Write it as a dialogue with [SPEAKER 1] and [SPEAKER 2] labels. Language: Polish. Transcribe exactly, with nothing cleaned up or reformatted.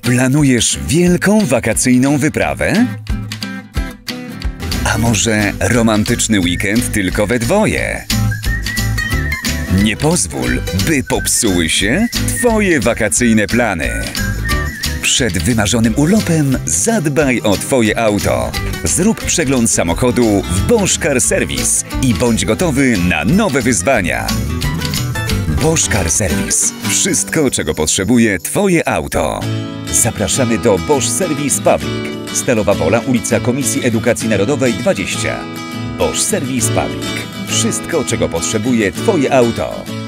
[SPEAKER 1] Planujesz wielką wakacyjną wyprawę? A może romantyczny weekend tylko we dwoje? Nie pozwól, by popsuły się Twoje wakacyjne plany. Przed wymarzonym urlopem zadbaj o Twoje auto. Zrób przegląd samochodu w Bosch Car Service i bądź gotowy na nowe wyzwania. Bosch Car Service. Wszystko, czego potrzebuje Twoje auto. Zapraszamy do Bosch Service Public. Stalowa Wola, ulica Komisji Edukacji Narodowej dwadzieścia. Bosch Service Public. Wszystko, czego potrzebuje Twoje auto.